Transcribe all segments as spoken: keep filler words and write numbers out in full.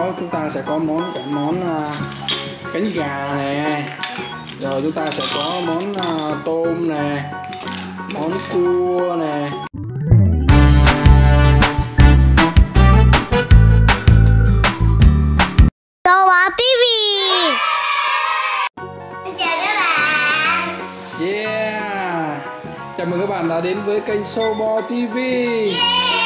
chúng ta sẽ có món cả món uh, cánh gà nè, rồi chúng ta sẽ có món uh, tôm nè, món cua nè. Tô Bò ti vi. Xin chào các bạn. Yeah. Chào mừng các bạn đã đến với kênh Tô Bò ti vi. Yeah.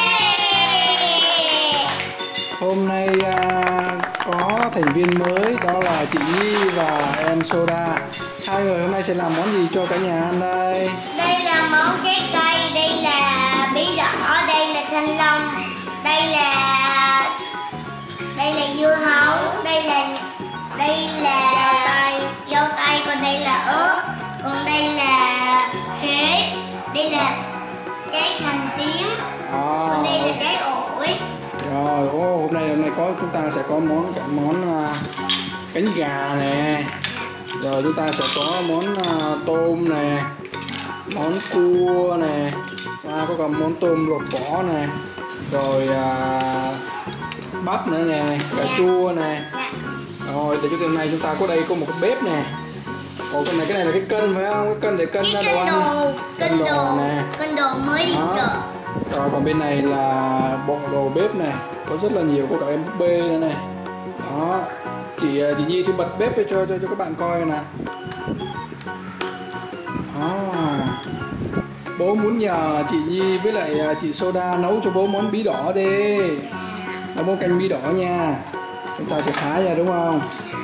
Hôm nay uh, có thành viên mới, đó là chị Nhi và em Soda. Hai người hôm nay sẽ làm món gì cho cả nhà ăn đây? Đây là món trái cây, đây là bí đỏ, đây là thanh long, đây là đây là dưa hấu, đây là đây là dâu tây, dâu tây, còn đây là ớt, còn đây là khế, đây là trái hành tím, À, còn đây là trái ổi. rồi, ô, hôm nay hôm nay có chúng ta sẽ có món cả món uh, cánh gà nè, rồi chúng ta sẽ có món uh, tôm nè, món cua nè, và có cả món tôm lột vỏ nè, rồi uh, bắp nữa nè, cà chua nè. Rồi để cho hôm nay chúng ta có đây có một cái bếp nè. Ồ, cái này cái này là cái cân phải không? Cái cân để cân Cái ra đồ ăn. đồ, cân đồ, đồ nè. cân đồ mới đi Đó. chợ. Rồi còn bên này là bộ đồ bếp này, có rất là nhiều, có cả em búp bê nữa này. Đó. Chị chị Nhi thì bật bếp cho cho cho các bạn coi nè. Đó. Bố muốn nhờ chị Nhi với lại chị Soda nấu cho bố món bí đỏ đi. Nấu món canh bí đỏ nha. Chúng ta sẽ thái ra đúng không?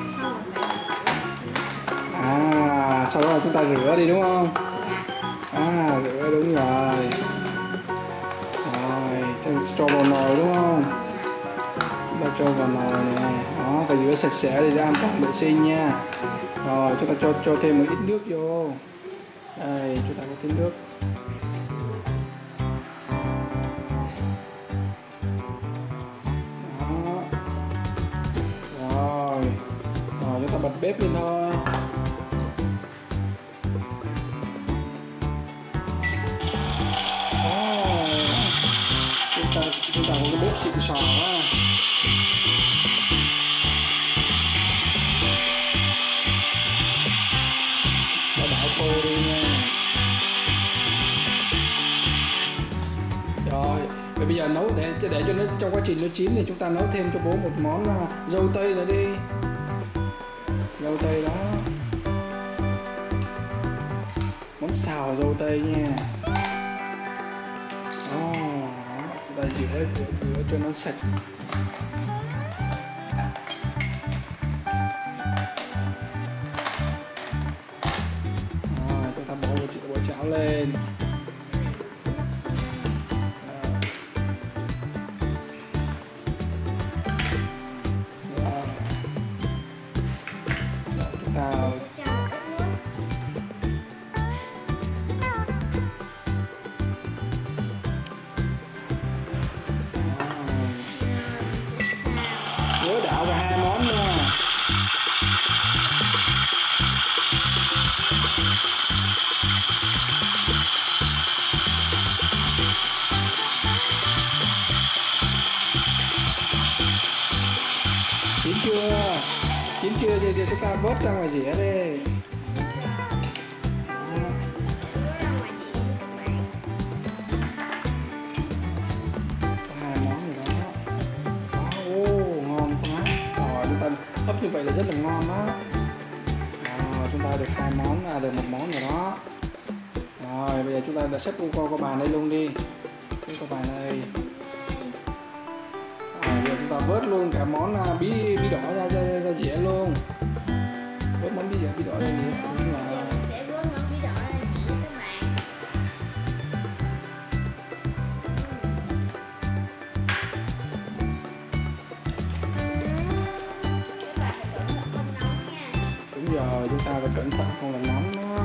À, sau đó là chúng ta rửa đi đúng không? À, rửa đúng rồi. Rồi, cho, cho vào nồi đúng không? Chúng ta cho vào nồi nè. Đó, phải rửa sạch sẽ để ra an toàn vệ sinh nha. Rồi, chúng ta cho cho thêm một ít nước vô. Đây, chúng ta có thêm nước. Đó. Rồi, rồi chúng ta bật bếp lên thôi. Chúng ta, chúng ta có cái bếp xịn sò quá. Đã đảo khô đi nha. Rồi, và bây giờ nấu để để cho nó trong quá trình nó chín thì chúng ta nấu thêm cho bố một món uh, dâu tây nữa đi. Dâu tây đó. Món xào dâu tây nha. Ta rửa, rửa, rửa cho nó sạch. À, chúng ta bỏ một chiếc quả chảo lên. Rồi. Rồi, chúng ta nhớ đảo vào hai món nha. Chín chưa? Chín chưa thì, thì chúng ta vớt ra ngoài dĩa đi. Hấp như vậy là rất là ngon đó. Rồi, chúng ta được hai món, à, được một món rồi đó. Rồi bây giờ chúng ta đã xếp qua qua bàn đây luôn đi. Xếp qua bàn đây. Rồi bây giờ chúng ta vớt luôn cả món uh, bí bí đỏ ra ra, ra, ra dĩa luôn. Vớt món bí bí đỏ ra dĩa. Đúng là giờ chúng ta phải cẩn thận không là nóng đó.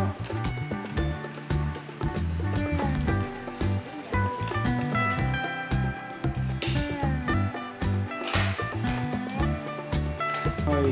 Rồi.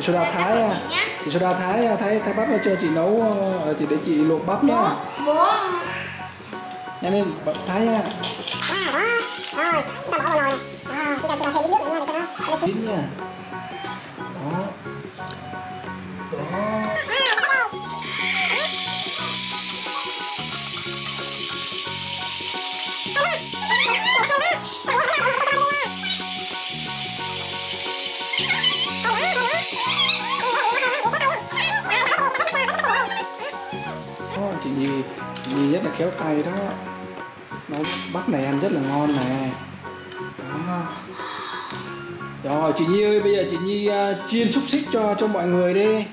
Chị Soda thái Bắp à. chị nhá. Chị Soda thái thái thái bắp cho chị nấu, ờ, chị để chị luộc bắp nhá. Bố, bố. Nhanh lên, thái nha. Rồi, chúng ta bỏ vào nồi. À, chúng ta chúng ta thêm ít nước nữa nha để cho nó Chín nha. Đó. Đó. Đó, chị Nhi, chị Nhi rất là khéo tay đó. Nó bắp này ăn rất là ngon nè. Đó. Rồi chị Nhi ơi, bây giờ chị Nhi uh, chiên xúc xích cho cho mọi người đi.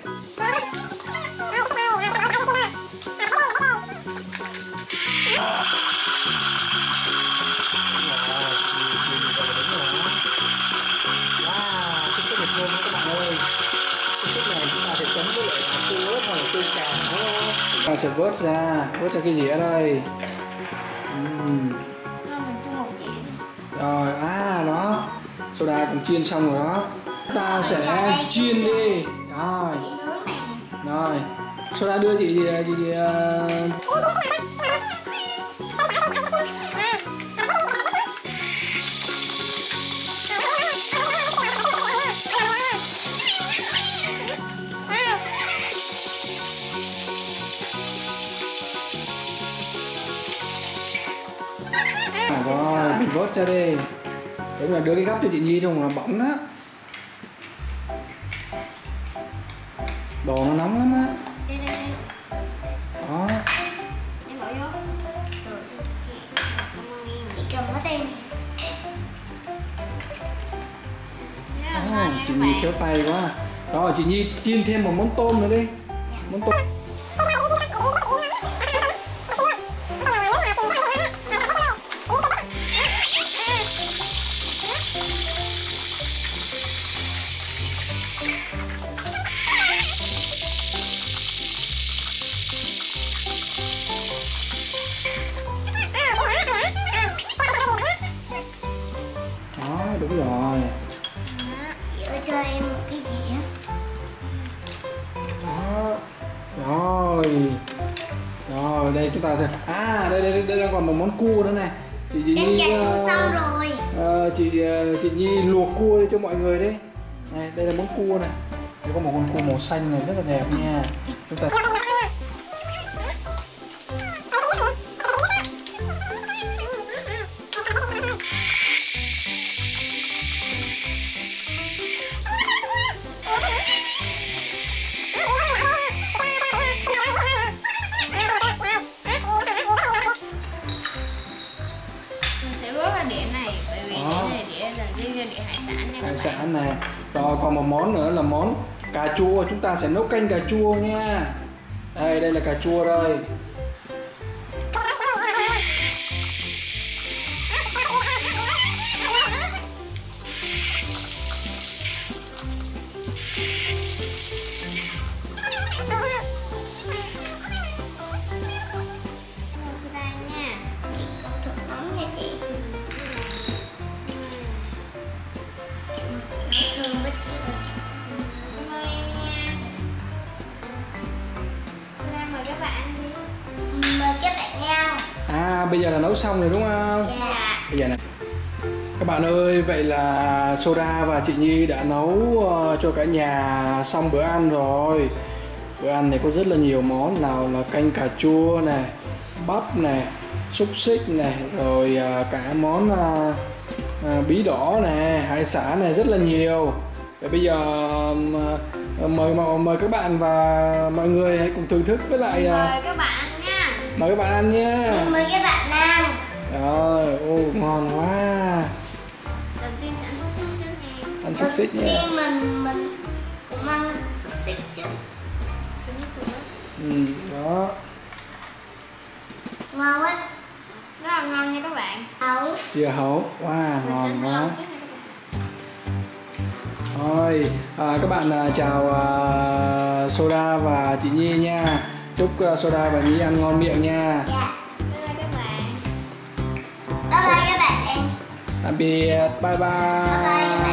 Wow, xúc xích được ngon các bạn ơi. Xúc xích này chúng ta sẽ chấm với lại cà chua rất là chua cà, đúng không? Ta sẽ vớt ra, vớt ra cái gì ở đây? Uhm. Rồi, à đó, Soda cũng chiên xong rồi đó. Ta sẽ chiên đi. Rồi, rồi, Soda đưa chị chị, chị uh... à, rồi, mình vớt ra đi. Đúng là đưa cái gắp cho chị Nhi không là bỏng đó. Đồ nó nóng lắm á. Đó. Chị cầm ở đây nè. À, chị Nhi khéo tay quá. Rồi chị Nhi chiên thêm một món tôm nữa đi. Món tôm. Đó, đúng rồi. Chị ơi cho em một cái gì á. Đó. Rồi. Rồi, đây chúng ta sẽ à đây đây đây đang còn một món cua nữa này. Chị chị Em Nhi chặt uh, xong rồi. uh, chị uh, chị Nhi luộc cua đi cho mọi người đi. Này, đây là món cua này. Đây có một con cua màu xanh này rất là đẹp nha. Chúng ta hải sản này. Rồi còn một món nữa là món cà chua, chúng ta sẽ nấu canh cà chua nha. Đây, đây là cà chua đây. À, bây giờ là nấu xong rồi đúng không? Dạ. Bây giờ này. Các bạn ơi, vậy là Soda và chị Nhi đã nấu uh, cho cả nhà xong bữa ăn rồi. Bữa ăn này có rất là nhiều món, nào là canh cà chua này, bắp này, xúc xích này, rồi uh, cả món uh, uh, bí đỏ này, hải sản này, rất là nhiều. Vậy bây giờ uh, mời mời các bạn và mọi người hãy cùng thưởng thức với lại uh, mời các bạn ăn nha. Mời các bạn ăn nha. Mời các bạn ăn. Rồi, ô ngon quá. Đầu tiên sẽ ăn xúc xích trước nè. Ăn xúc xích nha. Đầu tiên mình mình cũng ăn xúc xích trước. Ừ, đó. Ngon quá. Rất là ngon nha các bạn. Hấu. Dưa hấu, wow, ngon quá. Rồi, à, các bạn à, chào à, Soda và chị Nhi nha. Chúc uh, Soda và Nhi ăn ngon miệng nha. Dạ. Bye bye các bạn. Bye bye các bạn. Tạm biệt, bye bye. Bye bye các bạn.